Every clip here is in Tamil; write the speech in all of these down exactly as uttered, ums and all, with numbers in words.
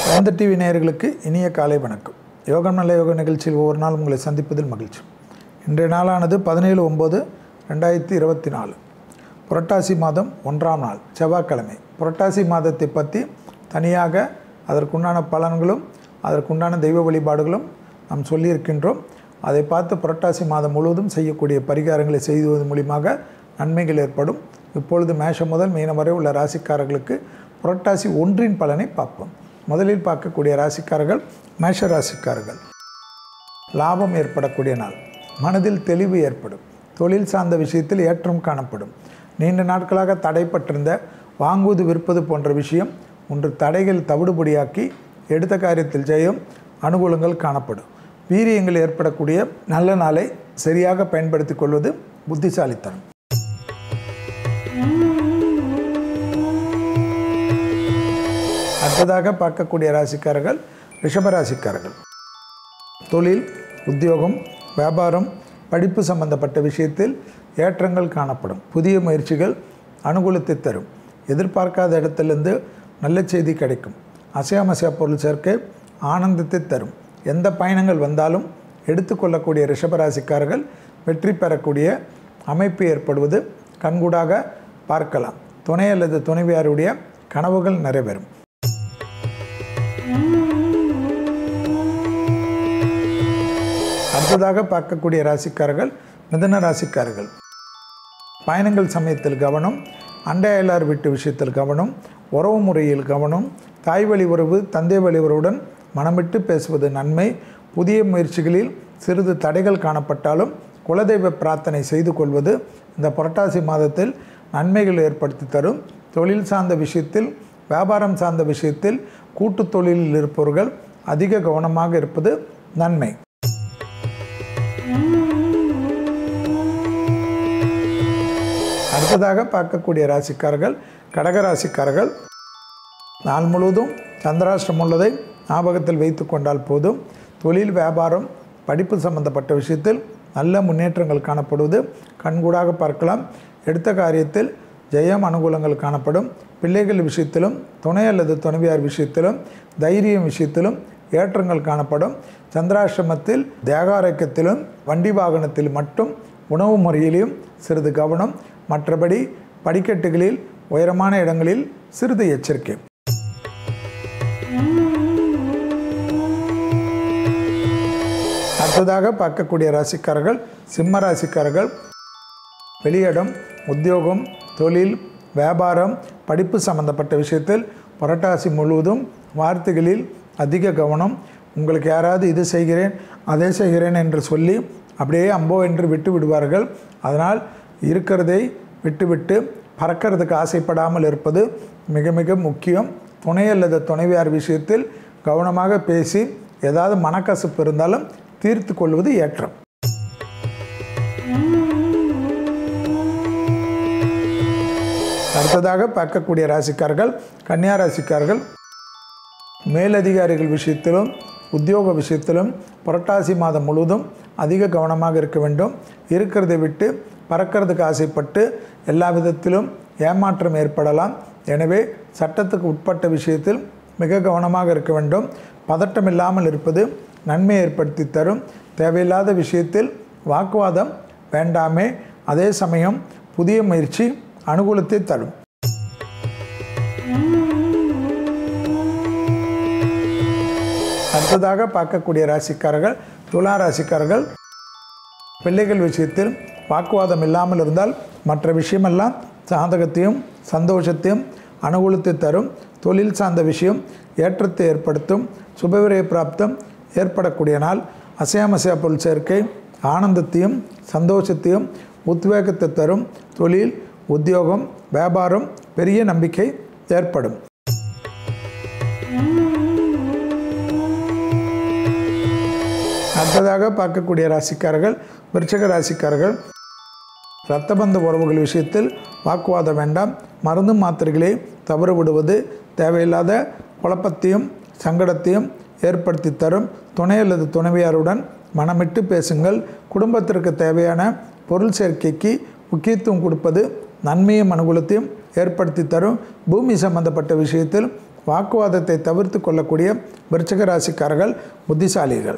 வேந்தர் டிவி நேயர்களுக்கு இனிய காலை வணக்கம். யோகம் நல்ல யோக நிகழ்ச்சியில் ஒவ்வொரு நாள் உங்களை சந்திப்பதில் மகிழ்ச்சி. இன்றைய நாளானது பதினேழு ஒம்பது ரெண்டாயிரத்தி இருபத்தி நாலு புரட்டாசி மாதம் ஒன்றாம் நாள் செவ்வாய்க்கிழமை. புரட்டாசி மாதத்தை பற்றி தனியாக அதற்குண்டான பலன்களும் அதற்குண்டான தெய்வ வழிபாடுகளும் நாம் சொல்லியிருக்கின்றோம். அதை பார்த்து புரட்டாசி மாதம் முழுவதும் செய்யக்கூடிய பரிகாரங்களை செய்வதன் மூலியமாக நன்மைகள் ஏற்படும். இப்பொழுது மேஷம் முதல் மீனம் வரை உள்ள ராசிக்காரர்களுக்கு புரட்டாசி ஒன்றின் பலனை பார்ப்போம். முதலில் பார்க்கக்கூடிய ராசிக்காரர்கள் மேஷ ராசிக்காரர்கள். லாபம் ஏற்படக்கூடிய நாள். மனதில் தெளிவு ஏற்படும். தொழில் சார்ந்த விஷயத்தில் ஏற்றம் காணப்படும். நீண்ட நாட்களாக தடைப்பட்டிருந்த வாங்குவது விற்பது போன்ற விஷயம் ஒன்று தடைகள் தவிடுபடியாக்கி எடுத்த காரியத்தில் ஜெயம் அனுகூலங்கள் காணப்படும். வீரியங்கள் ஏற்படக்கூடிய நல்ல நாளை சரியாக பயன்படுத்தி கொள்வது புத்திசாலித்தனம். அடுத்ததாக பார்க்கக்கூடிய ராசிக்காரர்கள் ரிஷபராசிக்காரர்கள். தொழில், உத்தியோகம், வியாபாரம், படிப்பு சம்பந்தப்பட்ட விஷயத்தில் ஏற்றங்கள் காணப்படும். புதிய முயற்சிகள் அனுகூலத்தை தரும். எதிர்பார்க்காத இடத்திலிருந்து நல்ல செய்தி கிடைக்கும். அசையாமசையா பொருள் சேர்க்கை ஆனந்தத்தை தரும். எந்த பயணங்கள் வந்தாலும் எடுத்துக்கொள்ளக்கூடிய ரிஷபராசிக்காரர்கள் வெற்றி பெறக்கூடிய அமைப்பு ஏற்படுவது கண்கூடாக பார்க்கலாம். துணை அல்லது துணைவியாருடைய கனவுகள் நிறைவேறும். அடுத்ததாக பார்க்கக்கூடிய ராசிக்காரர்கள் மிதுன ராசிக்காரர்கள். பயணங்கள் சமயத்தில் கவனம். அண்டை அயலார் வீட்டு விஷயத்தில் கவனம். உறவு முறையில் கவனம். தாய் வழி உறவு, தந்தை வழி உறவுடன் மனமிட்டு பேசுவது நன்மை. புதிய முயற்சிகளில் சிறிது தடைகள் காணப்பட்டாலும் குலதெய்வ பிரார்த்தனை செய்து கொள்வது இந்த புரட்டாசி மாதத்தில் நன்மைகள் ஏற்படுத்தி தரும். தொழில் சார்ந்த விஷயத்தில், வியாபாரம் சார்ந்த விஷயத்தில், கூட்டு தொழிலில் இருப்பவர்கள் அதிக கவனமாக இருப்பது நன்மை. அடுத்ததாக பார்க்கக்கூடிய ராசிக்காரர்கள் கடகராசிக்காரர்கள். நாள் முழுவதும் சந்திராஷ்டிரம் உள்ளதை ஞாபகத்தில் வைத்து கொண்டால் போதும். தொழில், வியாபாரம், படிப்பு சம்பந்தப்பட்ட விஷயத்தில் நல்ல முன்னேற்றங்கள் காணப்படுவது கண்கூடாக பார்க்கலாம். எடுத்த காரியத்தில் ஜெயம் அனுகூலங்கள் காணப்படும். பிள்ளைகள் விஷயத்திலும், துணை அல்லது துணைவியார் விஷயத்திலும், தைரியம் விஷயத்திலும் ஏற்றங்கள் காணப்படும். சந்திராஷ்டிரமத்தில் தேகாரோக்கியத்திலும் வண்டி வாகனத்தில் மட்டும் உணவு முறையிலும் சிறிது கவனம். மற்றபடி படிக்கட்டுகளில், உயரமான இடங்களில் சிறிது எச்சரிக்கை. அடுத்ததாக பார்க்கக்கூடிய ராசிக்காரர்கள் சிம்ம ராசிக்காரர்கள். வெளியிடம், உத்தியோகம், தொழில், வியாபாரம், படிப்பு சம்பந்தப்பட்ட விஷயத்தில் புரட்டாசி முழுவதும் வார்த்தைகளில் அதிக கவனம். உங்களுக்கு யாராவது இது செய்கிறேன் அதை செய்கிறேன் என்று சொல்லி அப்படியே அம்போ என்று விட்டு விடுவார்கள். அதனால் இருக்கிறதை விட்டுவிட்டு பறக்கிறதுக்கு ஆசைப்படாமல் இருப்பது மிக மிக முக்கியம். துணை அல்லது துணைவியார் விஷயத்தில் கவனமாக பேசி ஏதாவது மனக்கசப்பு இருந்தாலும் தீர்த்து கொள்வது ஏற்றம். அடுத்ததாக பார்க்கக்கூடிய ராசிக்காரர்கள் கன்னியா ராசிக்காரர்கள். மேலதிகாரிகள் விஷயத்திலும், உத்தியோக விஷயத்திலும் புரட்டாசி மாதம் முழுவதும் அதிக கவனமாக இருக்க வேண்டும். இருக்கிறதை விட்டு பறக்கிறதுக்கு ஆசைப்பட்டு எல்லா விதத்திலும் ஏமாற்றம் ஏற்படலாம். எனவே சட்டத்துக்கு உட்பட்ட விஷயத்தில் மிக கவனமாக இருக்க வேண்டும். பதட்டம் இல்லாமல் இருப்பது நன்மை ஏற்படுத்தி தரும். தேவையில்லாத விஷயத்தில் வாக்குவாதம் வேண்டாமே. அதே சமயம் புதிய முயற்சி அனுகூலத்தை தரும். அடுத்ததாக பார்க்கக்கூடிய ராசிக்காரர்கள் துலா ராசிக்காரர்கள். பிள்ளைகள் விஷயத்தில் வாக்குவாதம் இல்லாமல் இருந்தால் மற்ற விஷயமெல்லாம் சாதகத்தையும் சந்தோஷத்தையும் அனுகூலத்தை தரும். தொழில் சார்ந்த விஷயம் ஏற்றத்தை ஏற்படுத்தும். சுபவிரய பிராப்தம் ஏற்படக்கூடிய நாள். அசையாமசையா பொருள் சேர்க்கை ஆனந்தத்தையும் சந்தோஷத்தையும் உத்வேகத்தை தரும். தொழில், உத்தியோகம், வியாபாரம் பெரிய நம்பிக்கை ஏற்படும். அடுத்ததாக பார்க்கக்கூடிய ராசிக்காரர்கள் விருச்சிக ராசிக்காரர்கள். இரத்தபந்த உறவுகள் விஷயத்தில் வாக்குவாதம் வேண்டாம். மருந்து மாத்திரைகளை தவறு விடுவது தேவையில்லாத குழப்பத்தையும் சங்கடத்தையும் ஏற்படுத்தி தரும். துணை அல்லது துணைவியாருடன் மனமிட்டு பேசுங்கள். குடும்பத்திற்கு தேவையான பொருள் சேர்க்கைக்கு முக்கியத்துவம் கொடுப்பது நன்மையும் அனுகூலத்தையும் ஏற்படுத்தி தரும். பூமி சம்பந்தப்பட்ட விஷயத்தில் வாக்குவாதத்தை தவிர்த்து கொள்ளக்கூடிய விருச்சிக ராசிக்காரர்கள் புத்திசாலிகள்.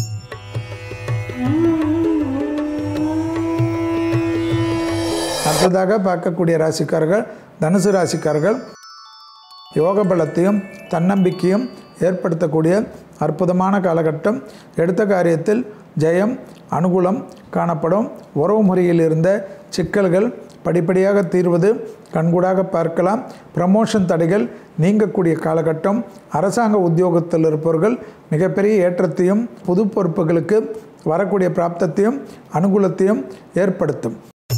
அடுத்ததாக பார்க்கக்கூடிய ராசிக்காரர்கள் தனுசு ராசிக்காரர்கள். யோக பலத்தையும் தன்னம்பிக்கையும் ஏற்படுத்தக்கூடிய அற்புதமான காலகட்டம். எடுத்த காரியத்தில் ஜெயம் அனுகூலம் காணப்படும். உறவு முறையில் இருந்த சிக்கல்கள் படிப்படியாக தீர்வது கண்கூடாக பார்க்கலாம். ப்ரமோஷன் தடைகள் நீங்கக்கூடிய காலகட்டம். அரசாங்க உத்தியோகத்தில் இருப்பவர்கள் மிகப்பெரிய ஏற்றத்தையும் புது பொறுப்புகளுக்கு வரக்கூடிய பிராப்தத்தையும் அனுகூலத்தையும் ஏற்படுத்தும்.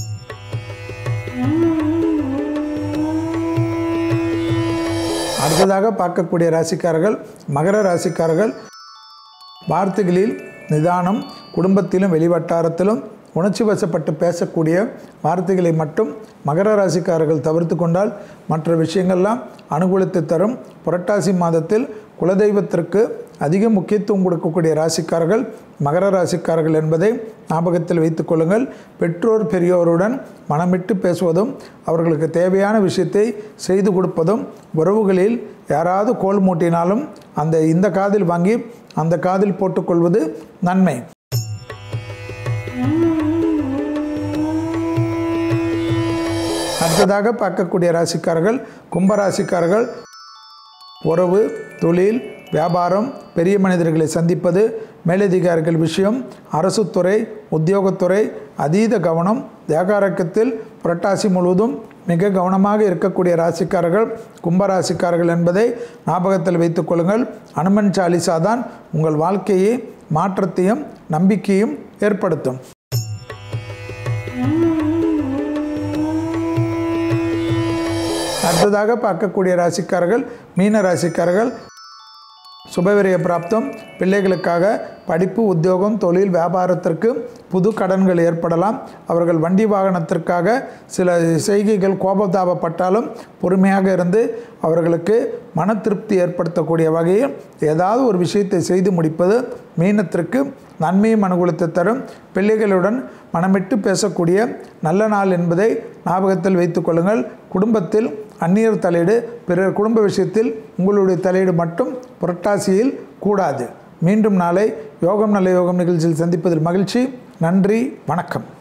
அடுத்ததாக பார்க்கக்கூடிய ராசிக்காரர்கள் மகர ராசிக்காரர்கள். வார்த்தைகளில் நிதானம், குடும்பத்திலும் வெளிவட்டாரத்திலும் உணர்ச்சி வசப்பட்டு பேசக்கூடிய வார்த்தைகளை மட்டும் மகர ராசிக்காரர்கள் தவிர்த்து கொண்டால் மற்ற விஷயங்கள்லாம் அனுகூலத்தை தரும். புரட்டாசி மாதத்தில் குலதெய்வத்திற்கு அதிக முக்கியத்துவம் கொடுக்கக்கூடிய ராசிக்காரர்கள் மகர ராசிக்காரர்கள் என்பதை ஞாபகத்தில் வைத்துக் கொள்ளுங்கள். பெற்றோர் பெரியோருடன் மனமிட்டு பேசுவதும் அவர்களுக்கு தேவையான விஷயத்தை செய்து கொடுப்பதும், உறவுகளில் யாராவது கோல் மூட்டினாலும் அந்த இந்த காதில் வாங்கி அந்த காதில் போட்டுக்கொள்வது நன்மை. அடுத்ததாக பார்க்கக்கூடிய ராசிக்காரர்கள் கும்பராசிக்காரர்கள். உறவு, தொழில், வியாபாரம், பெரிய மனிதர்களை சந்திப்பது, மேலதிகாரிகள் விஷயம், அரசு துறை, உத்தியோகத்துறை அதீத கவனம். தேகாரக்கத்தில் புரட்டாசி முழுவதும் மிக கவனமாக இருக்கக்கூடிய ராசிக்காரர்கள் கும்பராசிக்காரர்கள் என்பதை ஞாபகத்தில் வைத்துக் கொள்ளுங்கள். அனுமன் சாலிசா தான் உங்கள் வாழ்க்கையை மாற்றத்தையும் நம்பிக்கையும் ஏற்படுத்தும். அடுத்ததாக பார்க்கக்கூடிய ராசிக்காரர்கள் மீன ராசிக்காரர்கள். சுபவிரய பிராப்தம். பிள்ளைகளுக்காக படிப்பு, உத்தியோகம், தொழில், வியாபாரத்திற்கு புது கடன்கள் ஏற்படலாம். அவர்கள் வண்டி வாகனத்திற்காக சில செய்கைகள் கோபதாபப்பட்டாலும் பொறுமையாக இருந்து அவர்களுக்கு மன திருப்தி ஏற்படுத்தக்கூடிய வகையில் ஏதாவது ஒரு விஷயத்தை செய்து முடிப்பது மீனத்திற்கு நன்மையும் அனுகூலத்தை தரும். பிள்ளைகளுடன் மனமிட்டு பேசக்கூடிய நல்ல நாள் என்பதை ஞாபகத்தில் வைத்துக் கொள்ளுங்கள். குடும்பத்தில் அந்நியர் தலையீடு, பிறர் குடும்ப விஷயத்தில் உங்களுடைய தலையீடு மட்டும் புரட்டாசியில் கூடாது. மீண்டும் நாளை யோகம் நல்ல யோகம் நிகழ்ச்சியில் சந்திப்பதில் மகிழ்ச்சி. நன்றி, வணக்கம்.